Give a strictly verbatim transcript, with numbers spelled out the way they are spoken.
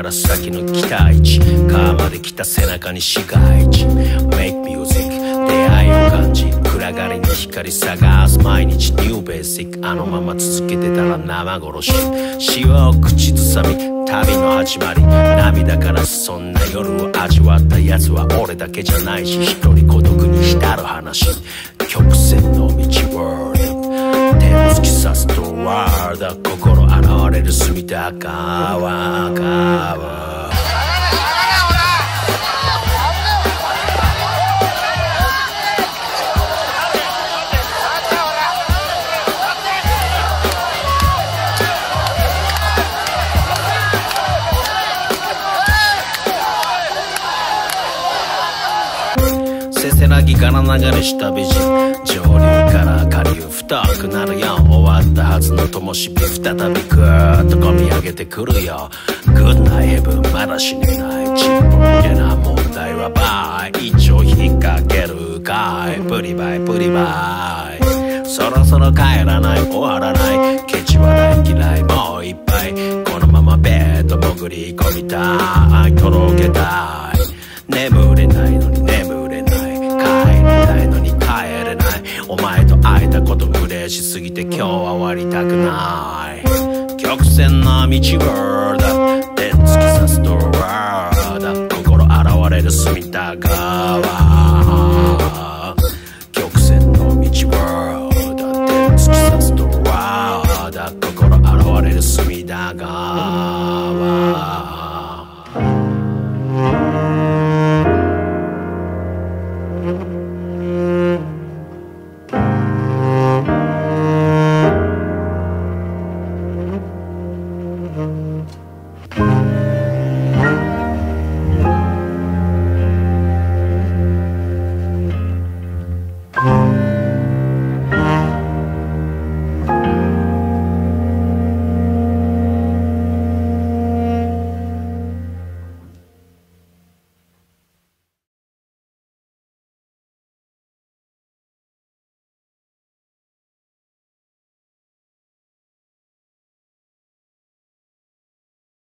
から先の期待値川まで来た背中に市街地 Make music 出会いを感じ暗がりに光探す毎日ニューベーシックあのまま続けてたら生殺し塩を口ずさみ旅の始まり涙からそんな夜を味わったやつは俺だけじゃないし一人孤独に浸る話曲線の道ワールド手を突き刺すとワールド心現れる隅田川川せせらぎから流れした美人上流から下流太くなるよ終わったはずの灯火再びグーッと込み上げてくるよグッナイヘブンまだ死ねないちっぽけな問題はバイ一応引っ掛けるかいプリバイプリバイそろそろ帰らない終わらないケチは大嫌いもういっぱいこのままベッド潜り込みたいとろけたい眠れないのに眠れない帰りたいのに帰れないお前と会えたこと嬉しすぎて今日は終わりたくない曲線の道ワールドで突き刺すドワールド心現れる隅田川曲線の道ワールドで突き刺すドワールド心現れる隅田川